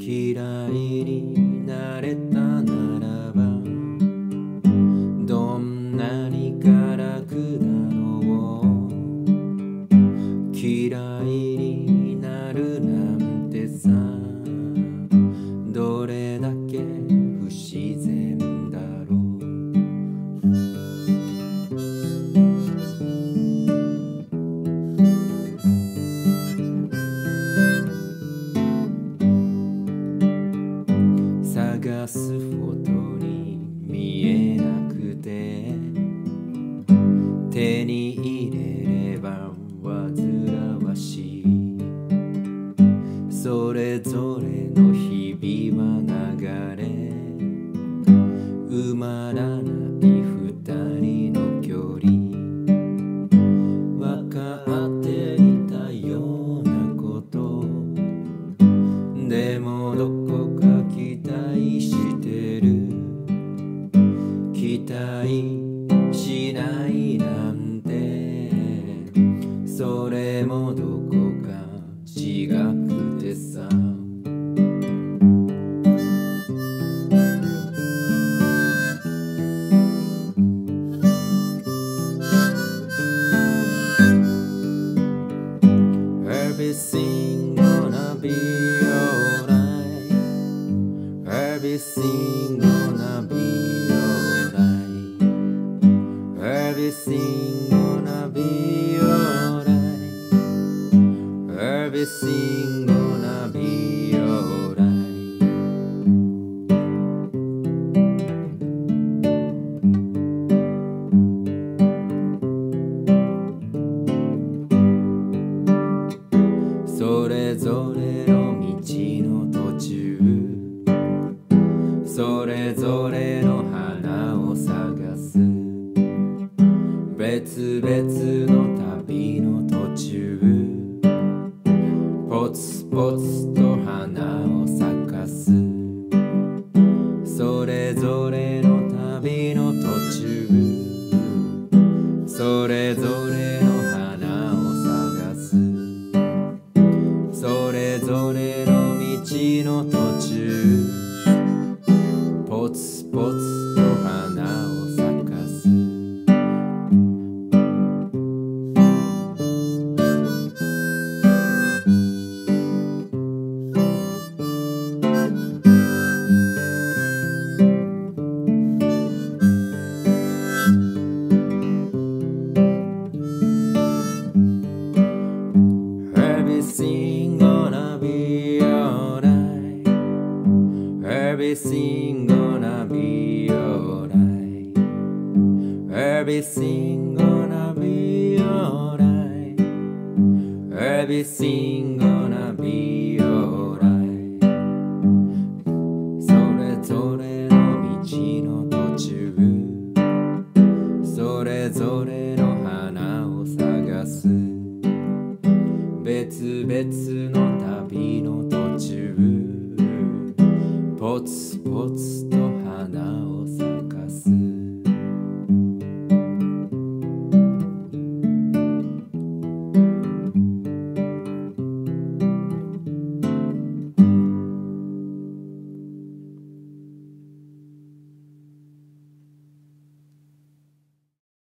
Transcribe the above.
嫌いになれたならばどんなに辛くだろう。嫌いになるなんてさ、どれだけ不自然だろう。探すほどに見えなくて手に入れれば煩わしい。それぞれの日々は流れ埋まらない二人の距離。分かっていたようなことでもどこか期待してる。期待しないなんてそれもどこか違くてさ。Everything gonna be alright. Everything gonna be alright. Everything gonna be alright. Everything gonna be alright.それぞれの道の途中、それぞれの花を探す。別々の旅の途中、ポツポツと花を咲かす。それぞれの旅の途中、それぞれの花を探す。それぞれの道の途中、ポツポツと花を咲かす。Everything gonna be alright. Everything gonna be alright. Everything gonna be alright. Everything